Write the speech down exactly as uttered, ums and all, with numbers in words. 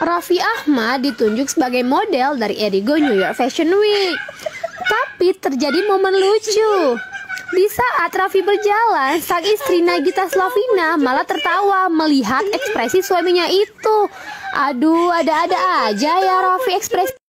Raffi Ahmad ditunjuk sebagai model dari Erigo New York Fashion Week. Tapi terjadi momen lucu. Di saat Raffi berjalan, sang istri Nagita Slavina malah tertawa melihat ekspresi suaminya itu. Aduh, ada-ada aja ya Raffi ekspresi.